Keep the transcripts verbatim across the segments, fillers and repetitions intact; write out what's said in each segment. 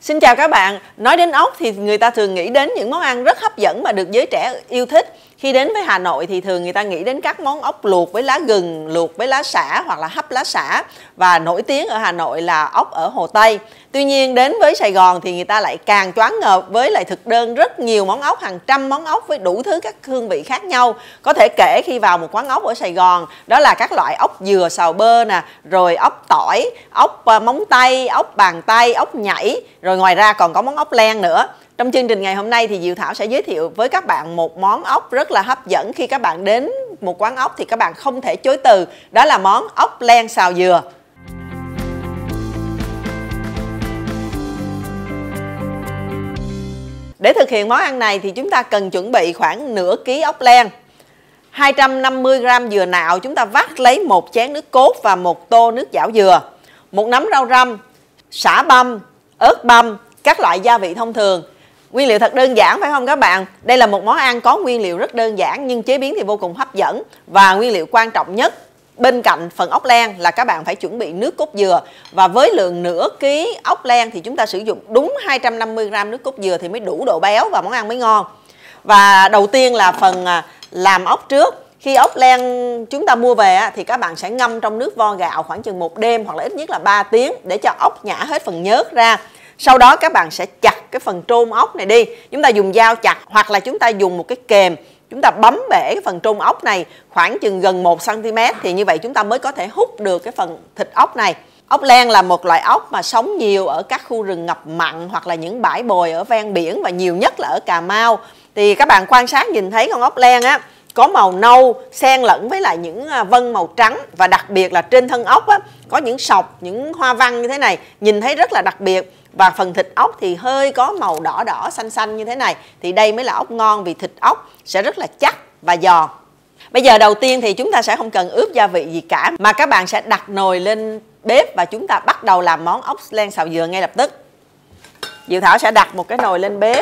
Xin chào các bạn. Nói đến ốc thì người ta thường nghĩ đến những món ăn rất hấp dẫn mà được giới trẻ yêu thích. Khi đến với Hà Nội thì thường người ta nghĩ đến các món ốc luộc với lá gừng, luộc với lá sả hoặc là hấp lá sả. Và nổi tiếng ở Hà Nội là ốc ở Hồ Tây. Tuy nhiên đến với Sài Gòn thì người ta lại càng choáng ngợp với lại thực đơn rất nhiều món ốc, hàng trăm món ốc với đủ thứ các hương vị khác nhau. Có thể kể khi vào một quán ốc ở Sài Gòn, đó là các loại ốc dừa xào bơ nè, rồi ốc tỏi, ốc móng tay, ốc bàn tay, ốc nhảy, rồi ngoài ra còn có món ốc len nữa. Trong chương trình ngày hôm nay thì Diệu Thảo sẽ giới thiệu với các bạn một món ốc rất là hấp dẫn. Khi các bạn đến một quán ốc thì các bạn không thể chối từ, đó là món ốc len xào dừa. Để thực hiện món ăn này thì chúng ta cần chuẩn bị khoảng nửa ký ốc len, hai trăm năm mươi gam dừa nạo chúng ta vắt lấy một chén nước cốt và một tô nước chảo dừa, một nắm rau răm, sả băm, ớt băm, các loại gia vị thông thường. Nguyên liệu thật đơn giản phải không các bạn? Đây là một món ăn có nguyên liệu rất đơn giản nhưng chế biến thì vô cùng hấp dẫn. Và nguyên liệu quan trọng nhất bên cạnh phần ốc len là các bạn phải chuẩn bị nước cốt dừa. Và với lượng nửa ký ốc len thì chúng ta sử dụng đúng hai trăm năm mươi gam nước cốt dừa thì mới đủ độ béo và món ăn mới ngon. Và đầu tiên là phần làm ốc trước. Khi ốc len chúng ta mua về thì các bạn sẽ ngâm trong nước vo gạo khoảng chừng một đêm hoặc là ít nhất là ba tiếng để cho ốc nhả hết phần nhớt ra. Sau đó các bạn sẽ chặt cái phần trôn ốc này đi. Chúng ta dùng dao chặt hoặc là chúng ta dùng một cái kềm. Chúng ta bấm bể cái phần trôn ốc này khoảng chừng gần một xăng ti mét. Thì như vậy chúng ta mới có thể hút được cái phần thịt ốc này. Ốc len là một loại ốc mà sống nhiều ở các khu rừng ngập mặn hoặc là những bãi bồi ở ven biển và nhiều nhất là ở Cà Mau. Thì các bạn quan sát nhìn thấy con ốc len á, có màu nâu xen lẫn với lại những vân màu trắng. Và đặc biệt là trên thân ốc á, có những sọc, những hoa văn như thế này, nhìn thấy rất là đặc biệt. Và phần thịt ốc thì hơi có màu đỏ đỏ xanh xanh như thế này. Thì đây mới là ốc ngon vì thịt ốc sẽ rất là chắc và giòn. Bây giờ đầu tiên thì chúng ta sẽ không cần ướp gia vị gì cả, mà các bạn sẽ đặt nồi lên bếp và chúng ta bắt đầu làm món ốc len xào dừa ngay lập tức. Diệu Thảo sẽ đặt một cái nồi lên bếp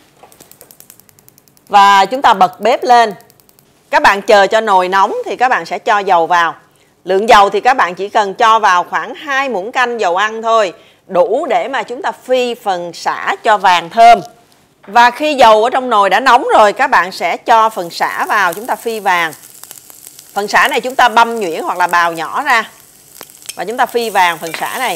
và chúng ta bật bếp lên. Các bạn chờ cho nồi nóng thì các bạn sẽ cho dầu vào. Lượng dầu thì các bạn chỉ cần cho vào khoảng hai muỗng canh dầu ăn thôi, đủ để mà chúng ta phi phần sả cho vàng thơm. Và khi dầu ở trong nồi đã nóng rồi, các bạn sẽ cho phần sả vào, chúng ta phi vàng. Phần sả này chúng ta băm nhuyễn hoặc là bào nhỏ ra và chúng ta phi vàng phần sả này.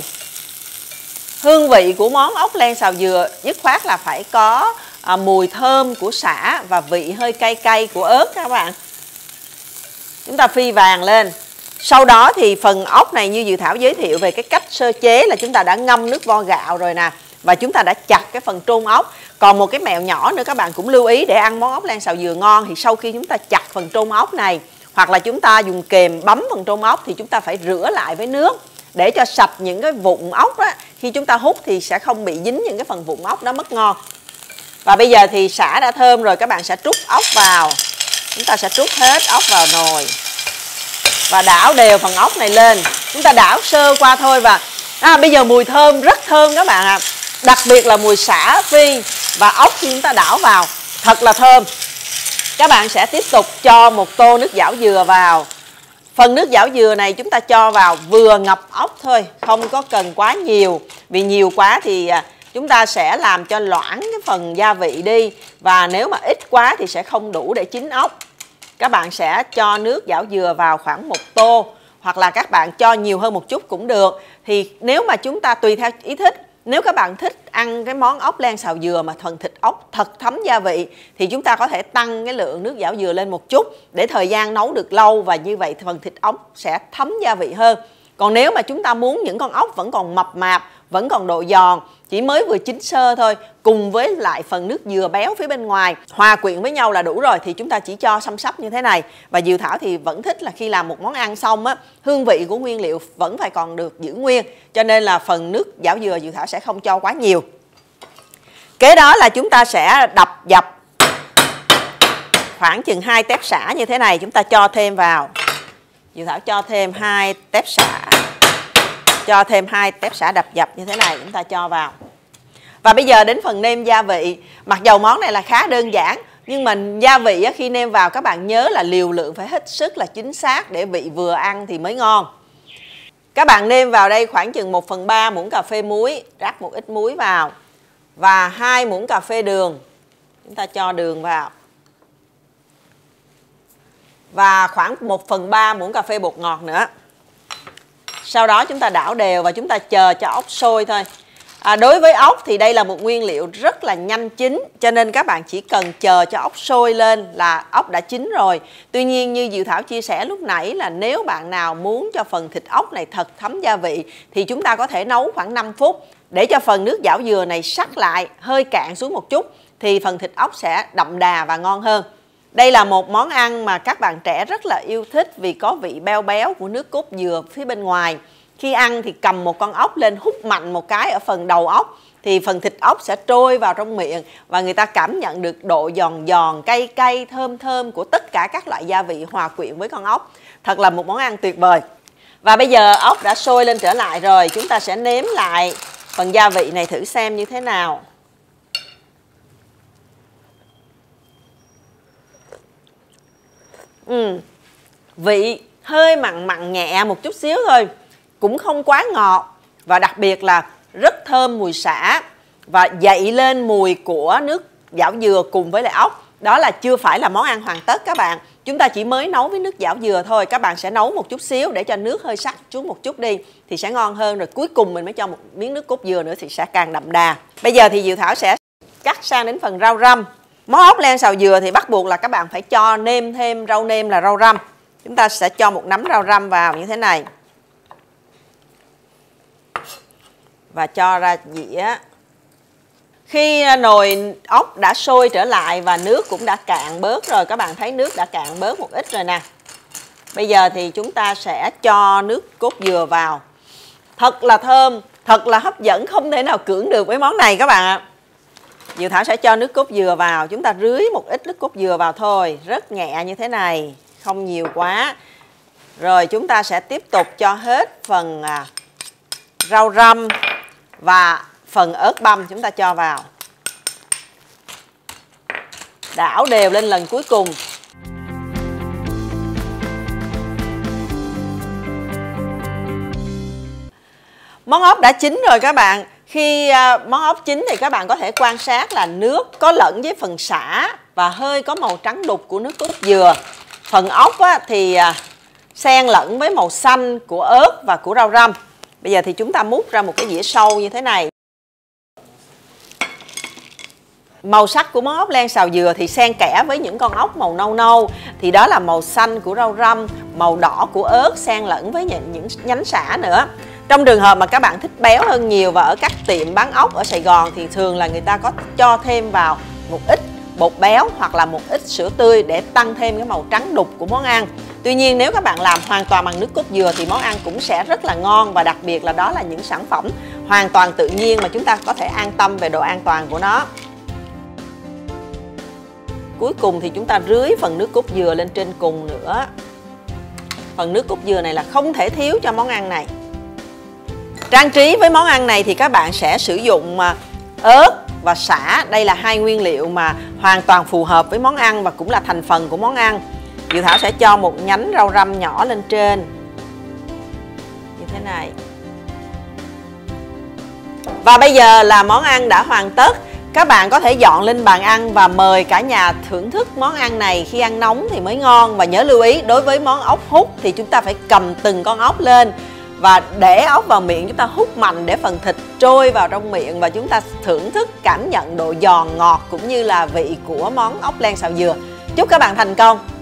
Hương vị của món ốc len xào dừa dứt khoát là phải có à, mùi thơm của sả và vị hơi cay cay của ớt các bạn. Chúng ta phi vàng lên. Sau đó thì phần ốc này như Diệu Thảo giới thiệu về cái cách sơ chế là chúng ta đã ngâm nước vo gạo rồi nè. Và chúng ta đã chặt cái phần trôn ốc. Còn một cái mẹo nhỏ nữa các bạn cũng lưu ý để ăn món ốc len xào dừa ngon. Thì sau khi chúng ta chặt phần trôn ốc này hoặc là chúng ta dùng kềm bấm phần trôn ốc thì chúng ta phải rửa lại với nước để cho sạch những cái vụn ốc đó. Khi chúng ta hút thì sẽ không bị dính những cái phần vụn ốc đó mất ngon. Và bây giờ thì sả đã thơm rồi, các bạn sẽ trút ốc vào. Chúng ta sẽ trút hết ốc vào nồi và đảo đều phần ốc này lên. Chúng ta đảo sơ qua thôi. Và à, bây giờ mùi thơm rất thơm các bạn ạ. À. Đặc biệt là mùi sả phi và ốc khi chúng ta đảo vào thật là thơm. Các bạn sẽ tiếp tục cho một tô nước chảo dừa vào. Phần nước chảo dừa này chúng ta cho vào vừa ngập ốc thôi, không có cần quá nhiều. Vì nhiều quá thì chúng ta sẽ làm cho loãng cái phần gia vị đi. Và nếu mà ít quá thì sẽ không đủ để chín ốc. Các bạn sẽ cho nước chảo dừa vào khoảng một tô. Hoặc là các bạn cho nhiều hơn một chút cũng được. Thì nếu mà chúng ta tùy theo ý thích. Nếu các bạn thích ăn cái món ốc len xào dừa mà phần thịt ốc thật thấm gia vị thì chúng ta có thể tăng cái lượng nước chảo dừa lên một chút để thời gian nấu được lâu và như vậy phần thịt ốc sẽ thấm gia vị hơn. Còn nếu mà chúng ta muốn những con ốc vẫn còn mập mạp, vẫn còn độ giòn, chỉ mới vừa chín sơ thôi, cùng với lại phần nước dừa béo phía bên ngoài hòa quyện với nhau là đủ rồi, thì chúng ta chỉ cho xăm xắp như thế này. Và Diệu Thảo thì vẫn thích là khi làm một món ăn xong á, hương vị của nguyên liệu vẫn phải còn được giữ nguyên, cho nên là phần nước chảo dừa Diệu Thảo sẽ không cho quá nhiều. Kế đó là chúng ta sẽ đập dập khoảng chừng hai tép sả như thế này, chúng ta cho thêm vào. Diệu Thảo cho thêm hai tép sả. Cho thêm hai tép sả đập dập như thế này, chúng ta cho vào. Và bây giờ đến phần nêm gia vị. Mặc dầu món này là khá đơn giản, nhưng mà gia vị khi nêm vào các bạn nhớ là liều lượng phải hết sức là chính xác để vị vừa ăn thì mới ngon. Các bạn nêm vào đây khoảng chừng một phần ba muỗng cà phê muối, rắc một ít muối vào. và hai muỗng cà phê đường. Chúng ta cho đường vào. Và khoảng một phần ba muỗng cà phê bột ngọt nữa. Sau đó chúng ta đảo đều và chúng ta chờ cho ốc sôi thôi. À, đối với ốc thì đây là một nguyên liệu rất là nhanh chín, cho nên các bạn chỉ cần chờ cho ốc sôi lên là ốc đã chín rồi. Tuy nhiên như Diệu Thảo chia sẻ lúc nãy là nếu bạn nào muốn cho phần thịt ốc này thật thấm gia vị thì chúng ta có thể nấu khoảng năm phút để cho phần nước chảo dừa này sắc lại, hơi cạn xuống một chút thì phần thịt ốc sẽ đậm đà và ngon hơn. Đây là một món ăn mà các bạn trẻ rất là yêu thích vì có vị béo béo của nước cốt dừa phía bên ngoài. Khi ăn thì cầm một con ốc lên hút mạnh một cái ở phần đầu ốc thì phần thịt ốc sẽ trôi vào trong miệng và người ta cảm nhận được độ giòn giòn, cay cay, thơm thơm của tất cả các loại gia vị hòa quyện với con ốc. Thật là một món ăn tuyệt vời. Và bây giờ ốc đã sôi lên trở lại rồi, chúng ta sẽ nếm lại phần gia vị này thử xem như thế nào. Ừ, vị hơi mặn mặn nhẹ một chút xíu thôi, cũng không quá ngọt và đặc biệt là rất thơm mùi sả và dậy lên mùi của nước chảo dừa cùng với lại ốc. Đó là chưa phải là món ăn hoàn tất các bạn. Chúng ta chỉ mới nấu với nước chảo dừa thôi. Các bạn sẽ nấu một chút xíu để cho nước hơi sắc xuống một chút đi thì sẽ ngon hơn. Rồi cuối cùng mình mới cho một miếng nước cốt dừa nữa thì sẽ càng đậm đà. Bây giờ thì Diệu Thảo sẽ cắt sang đến phần rau răm. Món ốc len xào dừa thì bắt buộc là các bạn phải cho nêm thêm rau nêm là rau răm. Chúng ta sẽ cho một nắm rau răm vào như thế này. Và cho ra dĩa. Khi nồi ốc đã sôi trở lại và nước cũng đã cạn bớt rồi, các bạn thấy nước đã cạn bớt một ít rồi nè. Bây giờ thì chúng ta sẽ cho nước cốt dừa vào. Thật là thơm, thật là hấp dẫn, không thể nào cưỡng được với món này các bạn ạ. Diệu Thảo sẽ cho nước cốt dừa vào, chúng ta rưới một ít nước cốt dừa vào thôi, rất nhẹ như thế này, không nhiều quá. Rồi chúng ta sẽ tiếp tục cho hết phần à, rau răm và phần ớt băm chúng ta cho vào. Đảo đều lên lần cuối cùng. Món ốc đã chín rồi các bạn. Khi món ốc chín thì các bạn có thể quan sát là nước có lẫn với phần sả và hơi có màu trắng đục của nước cốt dừa. Phần ốc á, thì xen lẫn với màu xanh của ớt và của rau răm. Bây giờ thì chúng ta múc ra một cái dĩa sâu như thế này. Màu sắc của món ốc len xào dừa thì xen kẽ với những con ốc màu nâu nâu. Thì đó là màu xanh của rau răm, màu đỏ của ớt xen lẫn với những, những nhánh sả nữa. Trong trường hợp mà các bạn thích béo hơn nhiều và ở các tiệm bán ốc ở Sài Gòn thì thường là người ta có cho thêm vào một ít bột béo hoặc là một ít sữa tươi để tăng thêm cái màu trắng đục của món ăn. Tuy nhiên nếu các bạn làm hoàn toàn bằng nước cốt dừa thì món ăn cũng sẽ rất là ngon, và đặc biệt là đó là những sản phẩm hoàn toàn tự nhiên mà chúng ta có thể an tâm về độ an toàn của nó. Cuối cùng thì chúng ta rưới phần nước cốt dừa lên trên cùng nữa. Phần nước cốt dừa này là không thể thiếu cho món ăn này. Trang trí với món ăn này thì các bạn sẽ sử dụng ớt và sả. Đây là hai nguyên liệu mà hoàn toàn phù hợp với món ăn và cũng là thành phần của món ăn. Diệu Thảo sẽ cho một nhánh rau răm nhỏ lên trên như thế này. Và bây giờ là món ăn đã hoàn tất. Các bạn có thể dọn lên bàn ăn và mời cả nhà thưởng thức món ăn này. Khi ăn nóng thì mới ngon. Và nhớ lưu ý, đối với món ốc hút thì chúng ta phải cầm từng con ốc lên và để ốc vào miệng, chúng ta hút mạnh để phần thịt trôi vào trong miệng và chúng ta thưởng thức cảm nhận độ giòn ngọt cũng như là vị của món ốc len xào dừa. Chúc các bạn thành công!